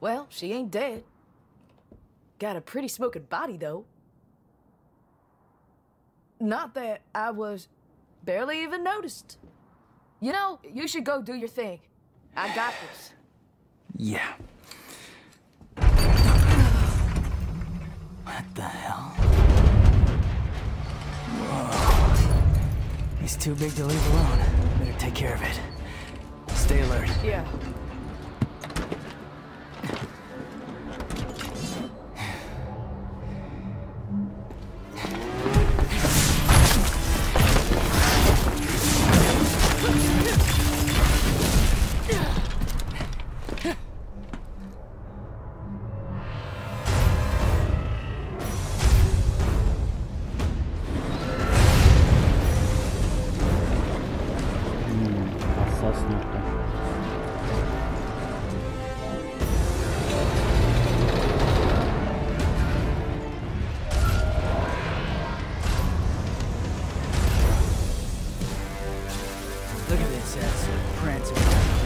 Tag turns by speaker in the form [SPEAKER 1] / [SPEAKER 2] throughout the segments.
[SPEAKER 1] Well, she ain't dead. Got a pretty smoking body, though. Not that I was barely even noticed. You know, you should go do your thing. I got this.
[SPEAKER 2] Yeah. What the hell? Whoa. He's too big to leave alone. Better take care of it. Stay alert.
[SPEAKER 1] Yeah.
[SPEAKER 3] Hassas nokta.
[SPEAKER 2] Look at this ass prancing.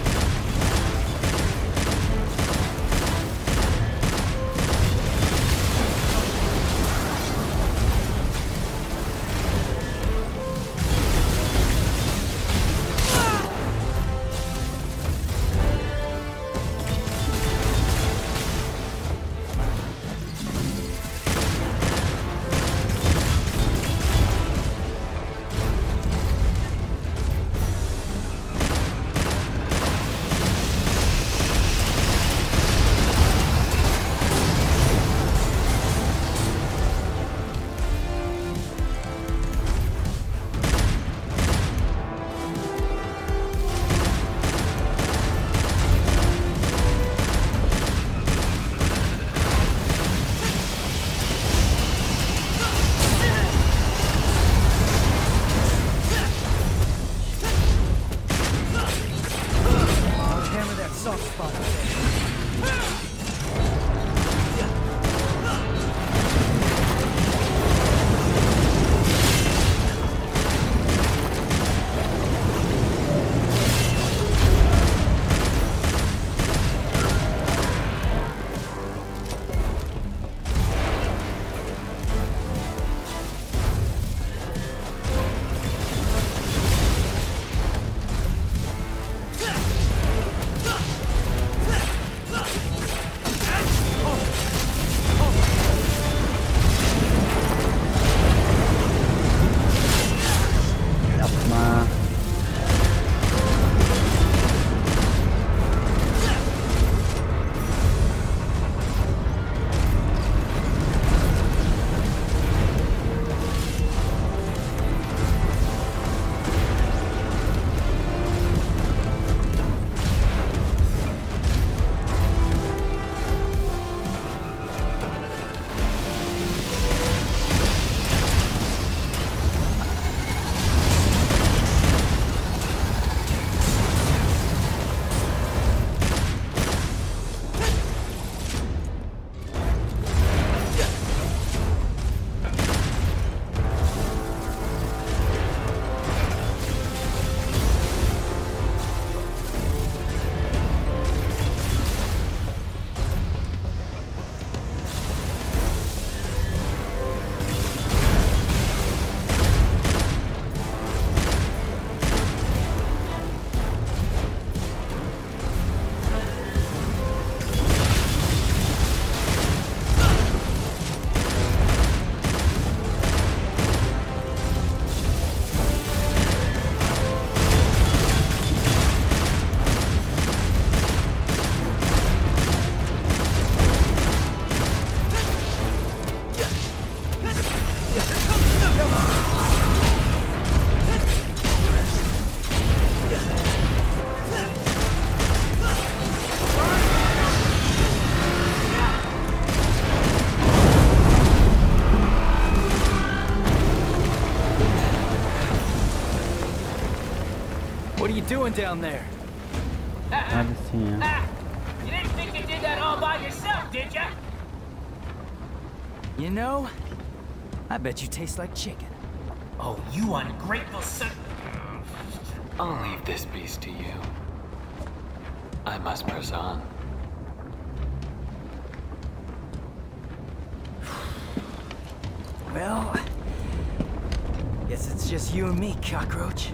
[SPEAKER 2] What are you doing down there?
[SPEAKER 3] Neredesin ya?
[SPEAKER 4] You didn't think you did that all by yourself, did ya?
[SPEAKER 2] You know, I bet you taste like chicken.
[SPEAKER 4] Oh, you ungrateful son.
[SPEAKER 5] I'll leave this beast to you. I must press on.
[SPEAKER 2] Well, guess it's just you and me, cockroach.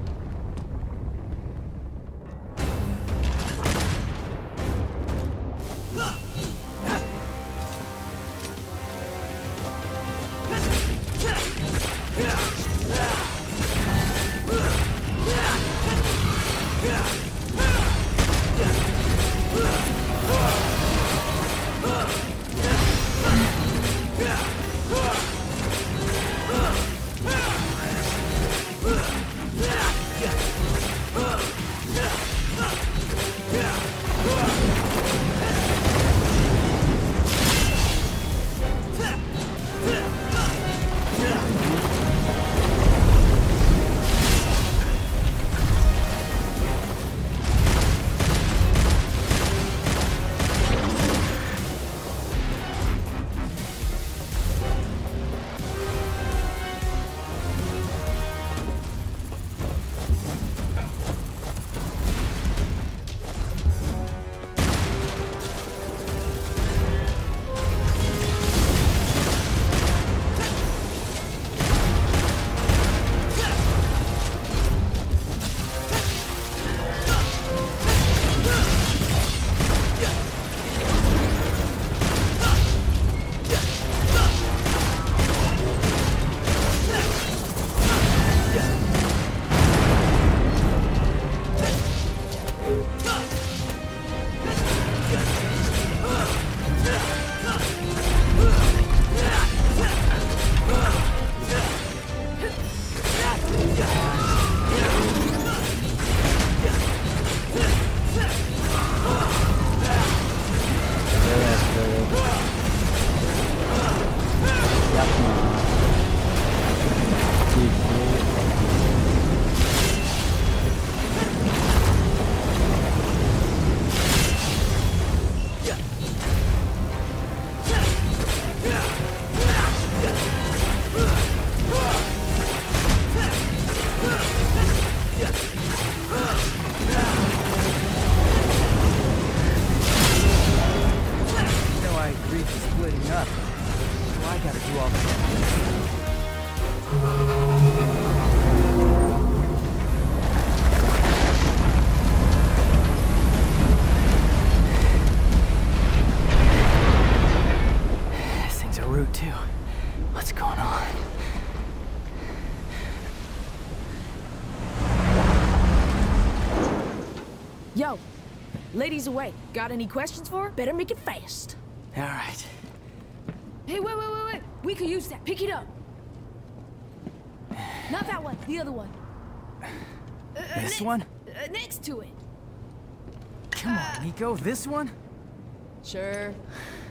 [SPEAKER 1] Yo, ladies away. Got any questions for her? Better make it fast.
[SPEAKER 2] All right.
[SPEAKER 1] Hey, wait. We could use that. Pick it up. Not that one. The other one.
[SPEAKER 2] This one?
[SPEAKER 1] Next to it.
[SPEAKER 2] Come on, Nico. This one?
[SPEAKER 1] Sure.